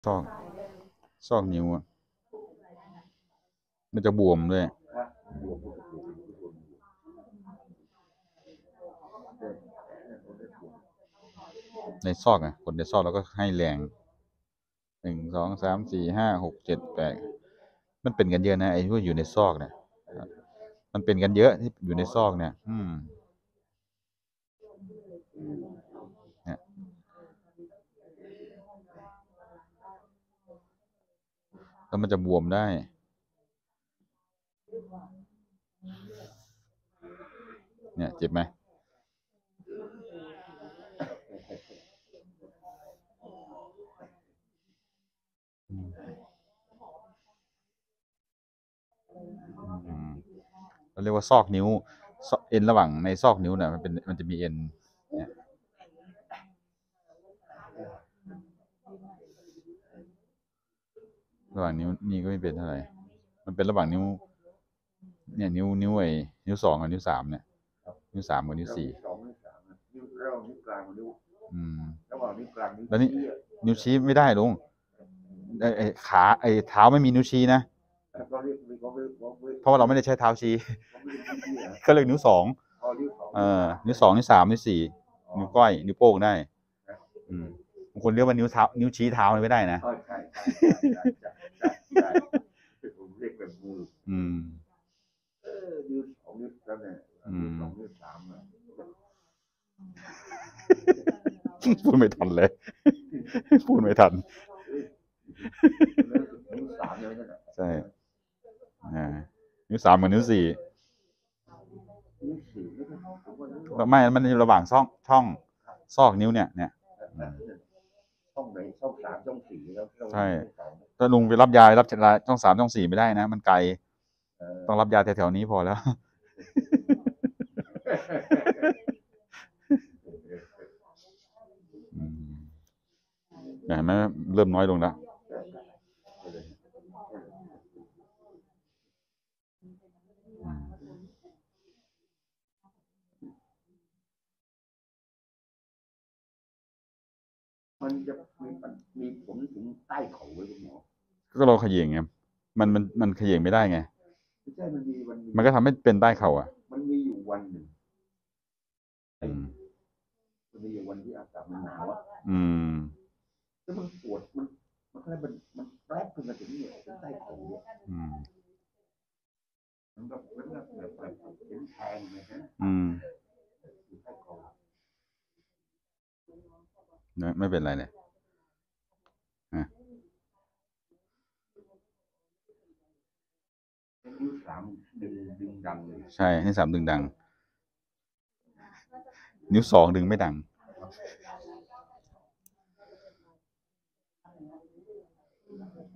ซอกซอกนิ้วอ่ะมันจะบวมด้วยในซอกอ่ะกดในซอกแล้วก็ให้แรง1 2 3 4 5 6 7 8มันเป็นกันเยอะนะไอ้พวกอยู่ในซอกเนี่ยมันเป็นกันเยอะที่อยู่ในซอกเนี่ยเนี่ยแล้วมันจะบวมได้เนี่ยเจ็บไหมอืมเราเรียกว่าซอกนิ้วเอ็นระหว่างในซอกนิ้วเนี่ยมันจะมีเอ็นเนี่ยระหว่างนิ้วนี่ก็ไม่เป็นเท่าไหร่มันเป็นระหว่างนิ้วเนี่ยนิ้วนิ้วสองกับนิ้วสามเนี่ยนิ้วสามกับนิ้วสี่นิ้วเริ่มนิ้วกลางกับนิ้วระหว่างนิ้วกลางแล้วนี่นิ้วชี้ไม่ได้ลุงขาเท้าไม่มีนิ้วชี้นะเพราะว่าเราไม่ได้ใช้เท้าชี้ก็เลยนิ้วสองนิ้วสองนิ้วสามนิ้วสี่นิ้วก้อยนิ้วโป้งได้บางคนเรียกว่านิ้วเท้านิ้วชี้เท้าไม่ได้นะผมเรียกแบบมือนิ้วสองนิ้วแล้วเนี่ยนิ้วสองนิ้วสามพูดไม่ทันเลยพูดไม่ทันนิ้วสามเลยใช่นิ้วสามกับนิ้วสี่ไม่มันระหว่างช่องซอกนิ้วเนี่ยช่องไหนช่องสามช่องสี่แล้วใช่ถ้าลุงไปรับยารับช่องสามช่องสี่ไม่ได้นะมันไกลต้องรับยาแถวๆนี้พอแล้วเห็นไหมเริ่มน้อยลงแล้วมันจะมีผลถึงใต้เข่าไว้คุณหมอก็เราเขย่งไงมันเขย่งไม่ได้ไงไม่ใช่มันก็ทำให้เป็นใต้เข่าอ่ะมันมีอยู่วันหนึ่งมันมีอยู่วันที่อากาศมันหนาวอ่ะแล้วมันปวดมันก็เลยมันแป๊บขึ้นมาถึงเนี่ยถึงใต้เข่าเนี่ยมันก็เป็นแบบเห็นแทงเลยนะใต้เข่าไม่เป็นไรเลยนิ้วสามดึงดังเลยใช่นิ้วสามดึงดังนิ้วสองดึงไม่ดัง